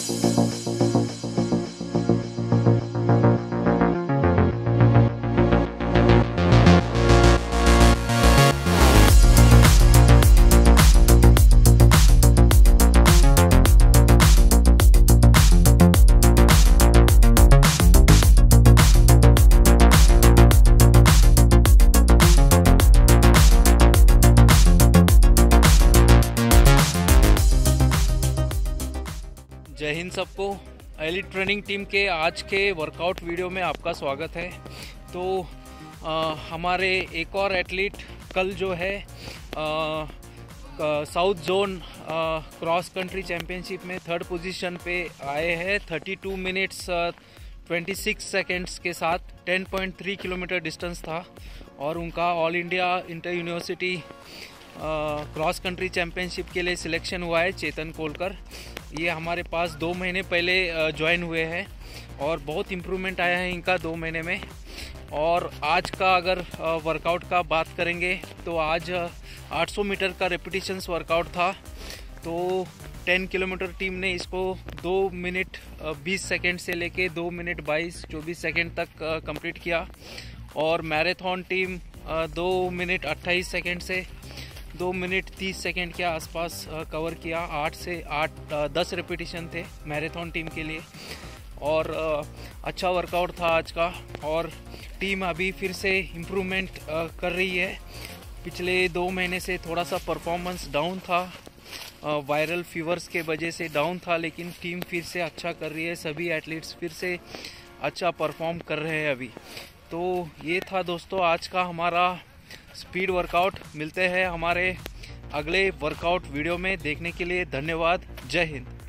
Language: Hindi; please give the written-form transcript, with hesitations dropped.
जय हिंद सबको। एलिट ट्रेनिंग टीम के आज के वर्कआउट वीडियो में आपका स्वागत है। तो हमारे एक और एथलीट कल जो है south zone cross country championship में थर्ड पोजीशन पे आए हैं 32 मिनट्स 26 सेकेंड्स के साथ। 10.3 किलोमीटर डिस्टेंस था और उनका all India inter university cross country championship के लिए सिलेक्शन हुआ है। चेतन कोलकर ये हमारे पास 2 महीने पहले ज्वाइन हुए हैं और बहुत इम्प्रूवमेंट आया है इनका 2 महीने में। और आज का अगर वर्कआउट का बात करेंगे तो आज 800 मीटर का रेपिटेशंस वर्कआउट था। तो 10 किलोमीटर टीम ने इसको 2 मिनट 20 सेकेंड से लेके 2 मिनट 22-24 सेकेंड तक कंप्लीट किया और मैराथन टीम 2 मिनट 28 सेकेंड से 2 मिनट 30 सेकेंड के आसपास कवर किया। 10 रेपिटेशन थे मैराथन टीम के लिए और अच्छा वर्कआउट था आज का। और टीम अभी फिर से इम्प्रूवमेंट कर रही है। पिछले 2 महीने से थोड़ा सा परफॉर्मेंस डाउन था, वायरल फीवर्स के वजह से डाउन था, लेकिन टीम फिर से अच्छा कर रही है। सभी एथलीट्स फिर से अच्छा परफॉर्म कर रहे हैं अभी। तो ये था दोस्तों आज का हमारा स्पीड वर्कआउट। मिलते हैं हमारे अगले वर्कआउट वीडियो में। देखने के लिए धन्यवाद। जय हिंद।